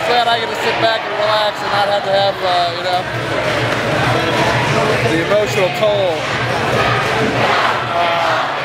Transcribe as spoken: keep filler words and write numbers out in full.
glad I get to sit back and relax and not have to have, uh, you know, the emotional toll. Uh,